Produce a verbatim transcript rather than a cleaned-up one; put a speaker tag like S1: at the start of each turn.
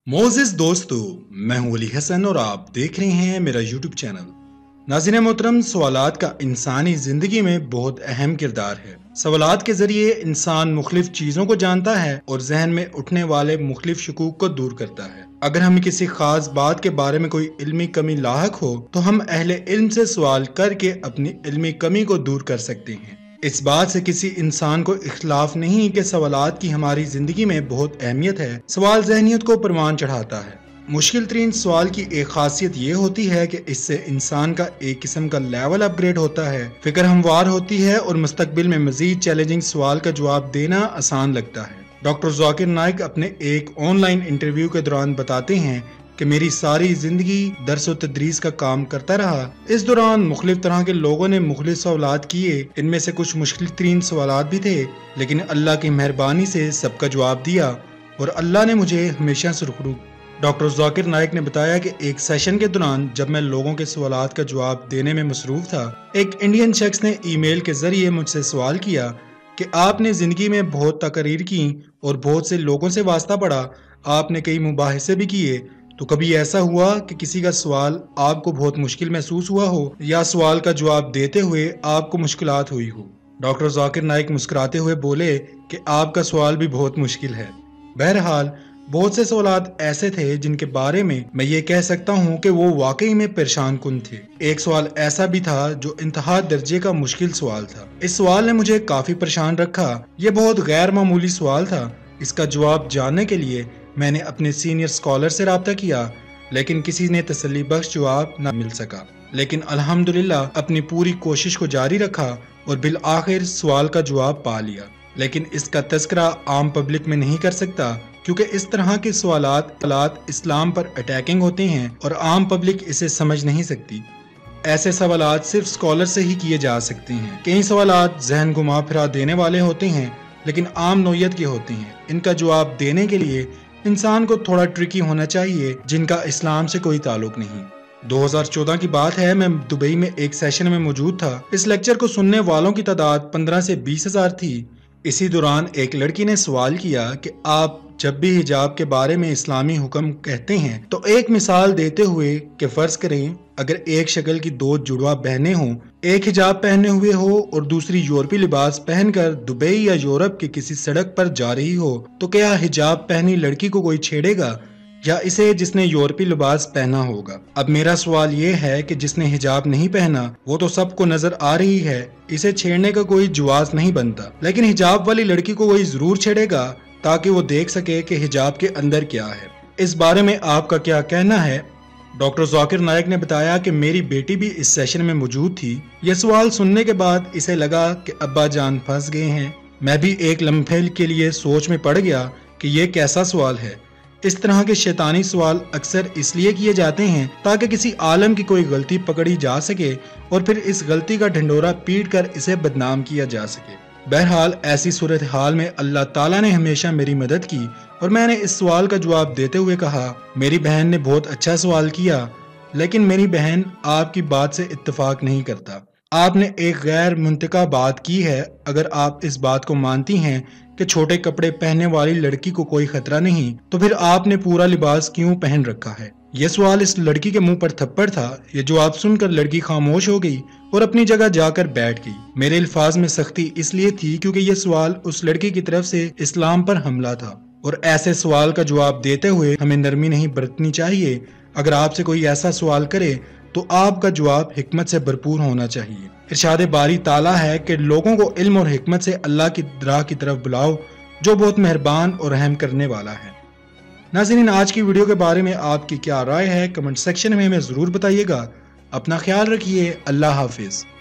S1: मोज़िज़ दोस्तों, मैं हूं अली हसन और आप देख रहे हैं मेरा यूट्यूब चैनल। नाज़रीन मोहतरम, सवालात का इंसानी ज़िंदगी में बहुत अहम किरदार है। सवालात के ज़रिए इंसान मुख्तलिफ चीज़ों को जानता है और जहन में उठने वाले मुख्तलिफ शकूक को दूर करता है। अगर हमें किसी खास बात के बारे में कोई इल्मी कमी लाहक हो तो हम अहले इल्म से सवाल करके अपनी इल्मी कमी को दूर कर सकते हैं। इस बात से किसी इंसान को इख्तिलाफ नहीं कि सवालात की हमारी जिंदगी में बहुत अहमियत है। सवाल ज़हनियत को परवान चढ़ाता है। मुश्किल तरीन सवाल की एक खासियत ये होती है कि इससे इंसान का एक किस्म का लेवल अपग्रेड होता है, फिक्र हमवार होती है और मुस्तकबिल में मजीद चैलेंजिंग सवाल का जवाब देना आसान लगता है। डॉक्टर जाकिर नाइक अपने एक ऑनलाइन इंटरव्यू के दौरान बताते हैं कि मेरी सारी जिंदगी दरस व तदरीस का काम करता रहा। इस दौरान मुख्तलिफ तरह के लोगों ने मुख्तलिफ सवालात किए। इनमें से कुछ मुश्किल तरीन सवालात भी थे, लेकिन अल्लाह की मेहरबानी से सबका जवाब दिया और अल्लाह ने मुझे हमेशा सुरखरू। डॉक्टर जाकिर नाइक ने बताया कि एक सेशन के दौरान जब मैं लोगों के सवालात का जवाब देने में मसरूफ था, एक इंडियन शख्स ने ईमेल के जरिए मुझसे सवाल किया कि आपने जिंदगी में बहुत तकरीर की और बहुत से लोगों से वास्ता पड़ा, आपने कई मुबाहिसे भी किए, तो कभी ऐसा हुआ कि किसी का सवाल आपको बहुत मुश्किल महसूस हुआ हो या सवाल का जवाब देते हुए आपको मुश्किलात हुई हो? डॉक्टर जाकिर नाइक मुस्कुराते हुए बोले कि आपका सवाल भी बहुत मुश्किल है। बहरहाल बहुत से सवालात ऐसे थे जिनके बारे में मैं ये कह सकता हूँ कि वो वाकई में परेशान कुन थे। एक सवाल ऐसा भी था जो इंतहा दर्जे का मुश्किल सवाल था। इस सवाल ने मुझे काफी परेशान रखा। ये बहुत गैर मामूली सवाल था। इसका जवाब जानने के लिए मैंने अपने सीनियर स्कॉलर से राब्ता किया, लेकिन किसी ने तसल्ली बख्श जवाब न मिल सका। लेकिन अल्हम्दुलिल्लाह अपनी पूरी कोशिश को जारी रखा और बिल आखिर सवाल का जवाब पा लिया। लेकिन इसका तस्करा आम पब्लिक में नहीं कर सकता, क्योंकि इस तरह के सवालात इस्लाम पर अटैकिंग होते हैं और आम पब्लिक इसे समझ नहीं सकती। ऐसे सवालात सिर्फ स्कॉलर से ही किए जा सकते हैं। कई सवालात जहन घुमा फिरा देने वाले होते हैं, लेकिन आम नौयत के होते हैं। इनका जवाब देने के लिए इंसान को थोड़ा ट्रिकी होना चाहिए, जिनका इस्लाम से कोई ताल्लुक नहीं। दो हज़ार चौदह की बात है, मैं दुबई में एक सेशन में मौजूद था। इस लेक्चर को सुनने वालों की तादाद पंद्रह से बीस हजार थी। इसी दौरान एक लड़की ने सवाल किया कि आप जब भी हिजाब के बारे में इस्लामी हुक्म कहते हैं तो एक मिसाल देते हुए कि फर्ज करें अगर एक शक्ल की दो जुड़वा बहनें हों, एक हिजाब पहने हुए हो और दूसरी यूरोपीय लिबास पहनकर दुबई या यूरोप की किसी सड़क पर जा रही हो, तो क्या हिजाब पहनी लड़की को कोई छेड़ेगा या इसे जिसने यूरोपीय लिबास पहना होगा? अब मेरा सवाल ये है कि जिसने हिजाब नहीं पहना वो तो सबको नजर आ रही है, इसे छेड़ने का कोई जवाज नहीं बनता, लेकिन हिजाब वाली लड़की को कोई जरूर छेड़ेगा ताकि वो देख सके कि हिजाब के अंदर क्या है। इस बारे में आपका क्या कहना है? डॉक्टर जाकिर नाइक ने बताया कि मेरी बेटी भी इस सेशन में मौजूद थी। यह सवाल सुनने के बाद इसे लगा कि अब्बा जान फंस गए हैं। मैं भी एक लम्हे के लिए सोच में पड़ गया कि यह कैसा सवाल है। इस तरह के शैतानी सवाल अक्सर इसलिए किए जाते हैं ताकि किसी आलम की कोई गलती पकड़ी जा सके और फिर इस गलती का ढंडोरा पीट कर इसे बदनाम किया जा सके। बहरहाल ऐसी सूरत हाल में अल्लाह ताला ने हमेशा मेरी मदद की और मैंने इस सवाल का जवाब देते हुए कहा, मेरी बहन ने बहुत अच्छा सवाल किया, लेकिन मेरी बहन आपकी बात से इत्तेफाक नहीं करता। आपने एक गैर मुंतका बात की है। अगर आप इस बात को मानती हैं कि छोटे कपड़े पहनने वाली लड़की को कोई खतरा नहीं, तो फिर आपने पूरा लिबास क्यों पहन रखा है? यह सवाल इस लड़की के मुंह पर थप्पड़ था। यह जवाब सुनकर लड़की खामोश हो गई और अपनी जगह जाकर बैठ गई। मेरे अल्फाज में सख्ती इसलिए थी क्योंकि यह सवाल उस लड़की की तरफ से इस्लाम पर हमला था और ऐसे सवाल का जवाब देते हुए हमें नरमी नहीं बरतनी चाहिए। अगर आपसे कोई ऐसा सवाल करे तो आपका जवाब हिकमत से भरपूर होना चाहिए। इरशाद बारी ताला है कि लोगों को इल्म और हिकमत से अल्लाह की राह की तरफ बुलाओ, जो बहुत मेहरबान और रहम करने वाला है। नाज़रीन, आज की वीडियो के बारे में आपकी क्या राय है? कमेंट सेक्शन में हमें जरूर बताइएगा। अपना ख्याल रखिए। अल्लाह हाफिज।